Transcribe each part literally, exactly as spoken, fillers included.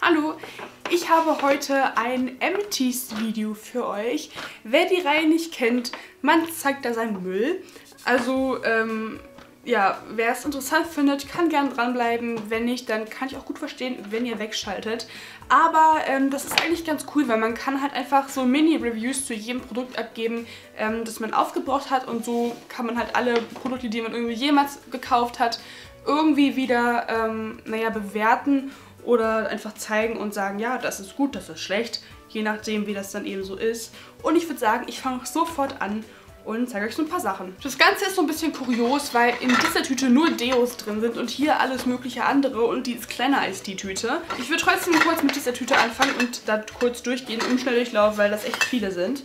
Hallo, ich habe heute ein Empties-Video für euch. Wer die Reihe nicht kennt, man zeigt da seinen Müll. Also, ähm, ja, wer es interessant findet, kann gerne dranbleiben. Wenn nicht, dann kann ich auch gut verstehen, wenn ihr wegschaltet. Aber ähm, das ist eigentlich ganz cool, weil man kann halt einfach so Mini-Reviews zu jedem Produkt abgeben, ähm, das man aufgebraucht hat. Und so kann man halt alle Produkte, die man irgendwie jemals gekauft hat, irgendwie wieder, ähm, naja, bewerten. Oder einfach zeigen und sagen, ja, das ist gut, das ist schlecht, je nachdem, wie das dann eben so ist. Und ich würde sagen, ich fange sofort an und zeige euch so ein paar Sachen. Das Ganze ist so ein bisschen kurios, weil in dieser Tüte nur Deos drin sind und hier alles mögliche andere und die ist kleiner als die Tüte. Ich würde trotzdem kurz mit dieser Tüte anfangen und da kurz durchgehen im Schnelldurchlauf, weil das echt viele sind.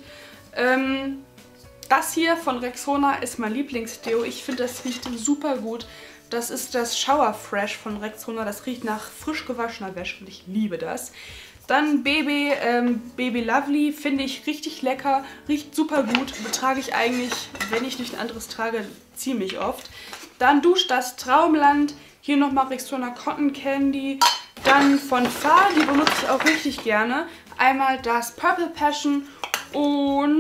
Ähm, das hier von Rexona ist mein Lieblingsdeo. Ich finde, das riecht super gut. Das ist das Shower Fresh von Rexona. Das riecht nach frisch gewaschener Wäsche und ich liebe das. Dann Baby, ähm, Baby Lovely, finde ich richtig lecker, riecht super gut. Betrage ich eigentlich, wenn ich nicht ein anderes trage, ziemlich oft. Dann Dusch das Traumland. Hier nochmal Rexona Cotton Candy. Dann von Fa, die benutze ich auch richtig gerne. Einmal das Purple Passion und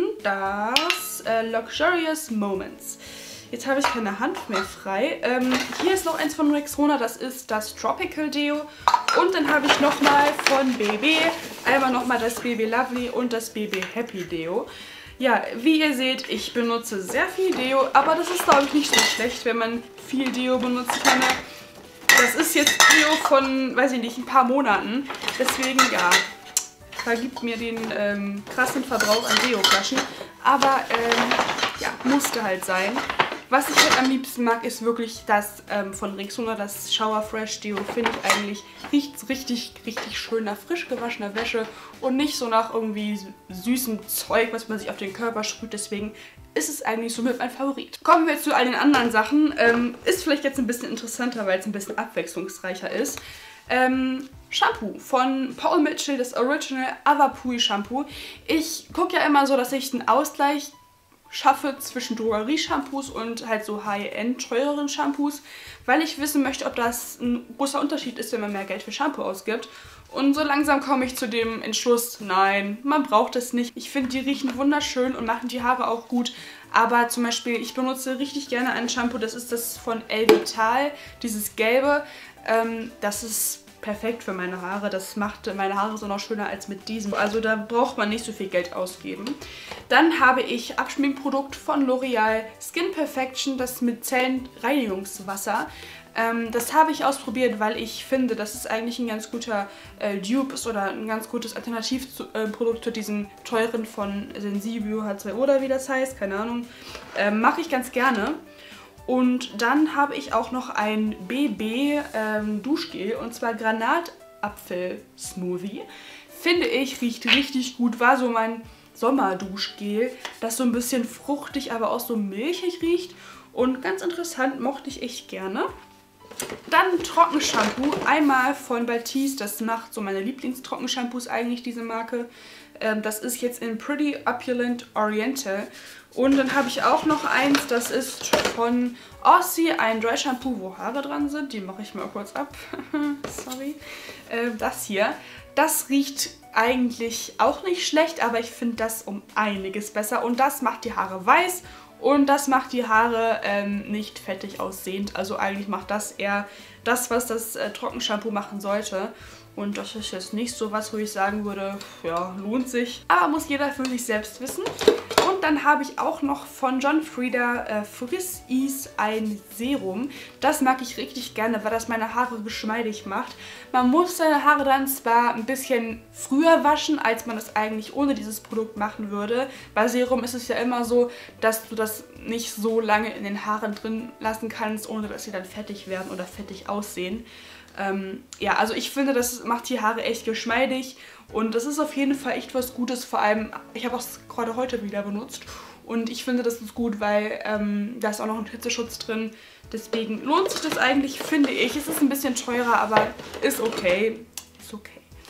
das äh, Luxurious Moments. Jetzt habe ich keine Hand mehr frei. Ähm, hier ist noch eins von Rexona, das ist das Tropical Deo. Und dann habe ich nochmal von B B, einmal nochmal das Baby Lovely und das Baby Happy Deo. Ja, wie ihr seht, ich benutze sehr viel Deo, aber das ist, glaube ich, nicht so schlecht, wenn man viel Deo benutzt. Ich meine, das ist jetzt Deo von, weiß ich nicht, ein paar Monaten. Deswegen, ja, vergibt mir den ähm, krassen Verbrauch an Deo-Flaschen. Aber, ähm, ja, musste halt sein. Was ich halt am liebsten mag, ist wirklich das ähm, von Rexona, das Shower Fresh Deo. Finde ich eigentlich, riecht richtig, richtig schön nach frisch gewaschener Wäsche und nicht so nach irgendwie süßem Zeug, was man sich auf den Körper sprüht. Deswegen ist es eigentlich somit mein Favorit. Kommen wir zu all den anderen Sachen. Ähm, ist vielleicht jetzt ein bisschen interessanter, weil es ein bisschen abwechslungsreicher ist. Ähm, Shampoo von Paul Mitchell, das Original Avapui Shampoo. Ich gucke ja immer so, dass ich einen Ausgleich schaffe zwischen Drogerie-Shampoos und halt so High-End teureren Shampoos, weil ich wissen möchte, ob das ein großer Unterschied ist, wenn man mehr Geld für Shampoo ausgibt. Und so langsam komme ich zu dem Entschluss, nein, man braucht es nicht. Ich finde, die riechen wunderschön und machen die Haare auch gut. Aber zum Beispiel, ich benutze richtig gerne ein Shampoo, das ist das von Elvital, dieses gelbe. Ähm, das ist perfekt für meine Haare. Das macht meine Haare so noch schöner als mit diesem. Also da braucht man nicht so viel Geld ausgeben. Dann habe ich Abschminkprodukt von L'Oreal Skin Perfection, das Micellenreinigungswasser. Ähm, das habe ich ausprobiert, weil ich finde, dass es eigentlich ein ganz guter äh, Dupe ist oder ein ganz gutes Alternativprodukt äh, zu diesem teuren von Sensibio H zwei O oder wie das heißt, keine Ahnung. Ähm, mache ich ganz gerne. Und dann habe ich auch noch ein B B ähm, Duschgel und zwar Granatapfel-Smoothie. Finde ich, riecht richtig gut. War so mein Sommerduschgel, das so ein bisschen fruchtig, aber auch so milchig riecht. Und ganz interessant, mochte ich echt gerne. Dann Trockenshampoo, einmal von Batiste, das macht so meine Lieblingtrockenshampoos eigentlich, diese Marke. Ähm, das ist jetzt in Pretty Opulent Oriental. Und dann habe ich auch noch eins, das ist von Aussie, ein Dry Shampoo, wo Haare dran sind. Die mache ich mal kurz ab. Sorry. Äh, das hier, das riecht eigentlich auch nicht schlecht, aber ich finde das um einiges besser. Und das macht die Haare weiß und das macht die Haare ähm, nicht fettig aussehend. Also eigentlich macht das eher das, was das äh, Trockenshampoo machen sollte. Und das ist jetzt nicht so was, wo ich sagen würde, ja, lohnt sich. Aber muss jeder für sich selbst wissen. Und dann habe ich auch noch von John Frieda äh, Frizz Ease ein Serum. Das mag ich richtig gerne, weil das meine Haare geschmeidig macht. Man muss seine Haare dann zwar ein bisschen früher waschen, als man es eigentlich ohne dieses Produkt machen würde. Bei Serum ist es ja immer so, dass du das nicht so lange in den Haaren drin lassen kannst, ohne dass sie dann fettig werden oder fettig aussehen. Ähm, ja, also ich finde, das macht die Haare echt geschmeidig und das ist auf jeden Fall echt was Gutes. Vor allem, ich habe es gerade heute wieder benutzt und ich finde, das ist gut, weil ähm, da ist auch noch ein Hitzeschutz drin. Deswegen lohnt sich das eigentlich, finde ich. Es ist ein bisschen teurer, aber ist okay. Ist okay.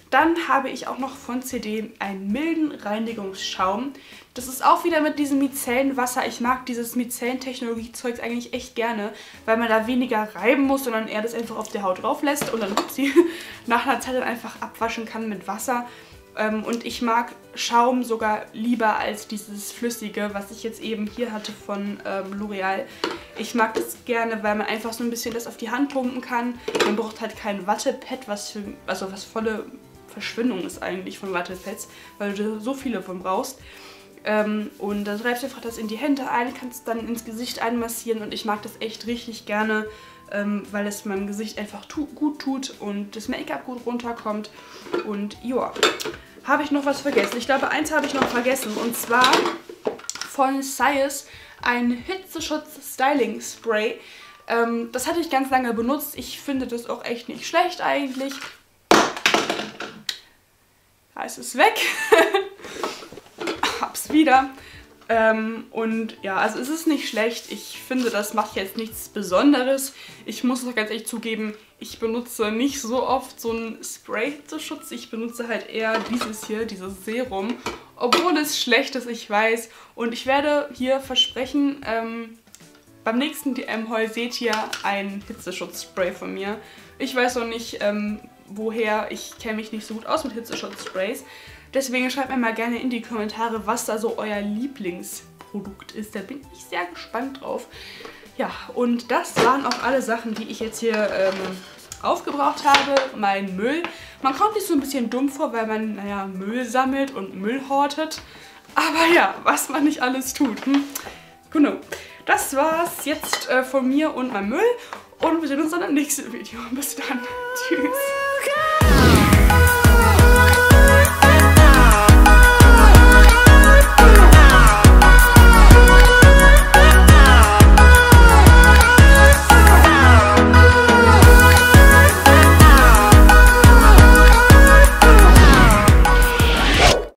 Dann habe ich auch noch von C D einen milden Reinigungsschaum. Das ist auch wieder mit diesem Micellenwasser. Ich mag dieses Micellen-Technologie-Zeugs eigentlich echt gerne, weil man da weniger reiben muss, sondern eher das einfach auf der Haut drauf lässt und dann sie nach einer Zeit dann einfach abwaschen kann mit Wasser. Und ich mag Schaum sogar lieber als dieses Flüssige, was ich jetzt eben hier hatte von ähm, L'Oreal. Ich mag das gerne, weil man einfach so ein bisschen das auf die Hand pumpen kann. Man braucht halt kein Wattepad, was, für, also was volle Verschwendung ist eigentlich von Wattepads, weil du so viele von brauchst. Ähm, und dann reibst du einfach das in die Hände ein, kannst dann ins Gesicht einmassieren und ich mag das echt richtig gerne, ähm, weil es meinem Gesicht einfach tu gut tut und das Make-up gut runterkommt. Und ja, habe ich noch was vergessen? Ich glaube, eins habe ich noch vergessen und zwar von Science ein Hitzeschutz-Styling-Spray. Ähm, das hatte ich ganz lange benutzt. Ich finde das auch echt nicht schlecht eigentlich. Da ist es weg. Hab's wieder. Ähm, und ja, also es ist nicht schlecht. Ich finde, das macht jetzt nichts Besonderes. Ich muss noch ganz ehrlich zugeben, ich benutze nicht so oft so einen Spray-Hitzeschutz. Ich benutze halt eher dieses hier, dieses Serum. Obwohl es schlecht ist, ich weiß. Und ich werde hier versprechen, ähm, beim nächsten D M-Haul seht ihr ein Hitzeschutzspray von mir. Ich weiß noch nicht, ähm, woher. Ich kenne mich nicht so gut aus mit Hitzeschutzsprays. Deswegen schreibt mir mal gerne in die Kommentare, was da so euer Lieblingsprodukt ist. Da bin ich sehr gespannt drauf. Ja, und das waren auch alle Sachen, die ich jetzt hier ähm, aufgebraucht habe. Mein Müll. Man kommt sich so ein bisschen dumm vor, weil man, naja, Müll sammelt und Müll hortet. Aber ja, was man nicht alles tut. Hm? Genau. Das war's jetzt äh, von mir und meinem Müll. Und wir sehen uns dann im nächsten Video. Bis dann. Tschüss.